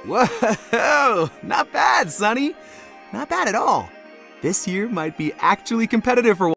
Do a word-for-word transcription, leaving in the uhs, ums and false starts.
Whoa, not bad, Sonny. Not bad at all. This year might be actually competitive for